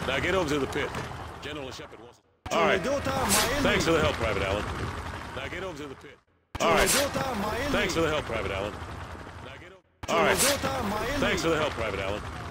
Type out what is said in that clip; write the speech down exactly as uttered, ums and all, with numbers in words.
Now get over to the pit. General Shepard wants it. All right. Thanks for the help, Private Allen. Now get over to the pit. All right. Thanks for the help, Private Allen. Now get over. All right. Thanks for the help, Private Allen.